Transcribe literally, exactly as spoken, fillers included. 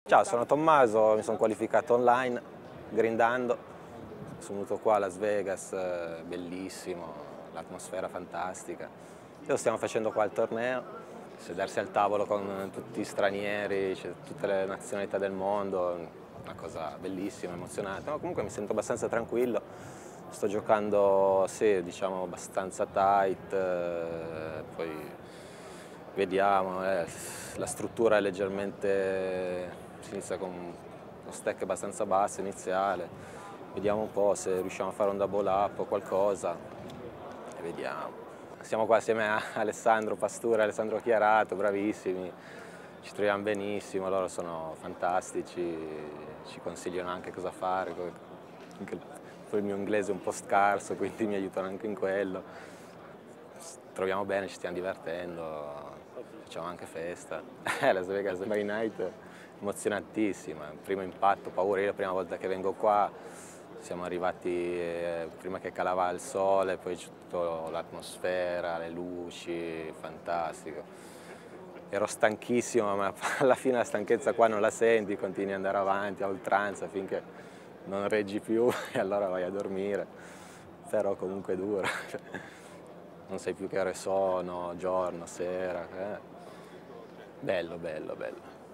Ciao, sono Tommaso, mi sono qualificato online, grindando, sono venuto qua a Las Vegas, eh, bellissimo, l'atmosfera fantastica. Adesso stiamo facendo qua il torneo, sedersi al tavolo con tutti stranieri, c'è tutte le nazionalità del mondo, una cosa bellissima, emozionante, ma comunque mi sento abbastanza tranquillo, sto giocando, sì, diciamo abbastanza tight, eh, poi vediamo, eh, la struttura è leggermente, si inizia con uno stack abbastanza basso iniziale, vediamo un po' se riusciamo a fare un double up o qualcosa e vediamo. Siamo qua assieme a Alessandro Pastura e Alessandro Chiarato, bravissimi, ci troviamo benissimo, loro sono fantastici, ci consigliano anche cosa fare, anche il, poi il mio inglese è un po' scarso, quindi mi aiutano anche in quello. Troviamo bene, ci stiamo divertendo, facciamo anche festa. Las Vegas by Night emozionantissima, primo impatto, paura, io la prima volta che vengo qua siamo arrivati eh, prima che calava il sole, poi c'è tutta l'atmosfera, le luci, fantastico. Ero stanchissimo, ma alla fine la stanchezza qua non la senti, continui ad andare avanti a oltranza finché non reggi più e allora vai a dormire, però comunque dura. Non sai più che ore sono, giorno, sera. Eh. Bello, bello, bello.